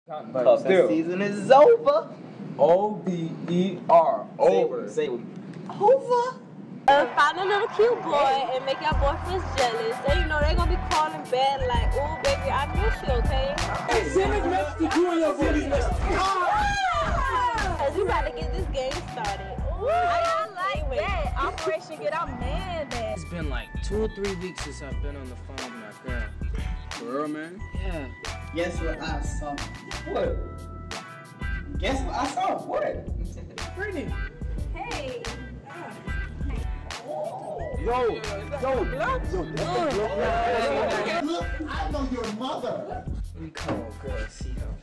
Cuffing season is over. O-V-E-R. Over. Say over. Find a little cute boy and make your boyfriends jealous. Then you know they're gonna be calling bad like, oh baby, I miss you, okay? Send a message to you and your baby. Cause we about to get this game started. Ooh, I like that. Operation Get Our Man back. It's been like 2 or 3 weeks since I've been on the phone with my girl. For real, man? Yeah. Guess what I saw? What? Guess what I saw? What? Brittany. Hey. Yo, Look, I know your mother. We call girl, see her.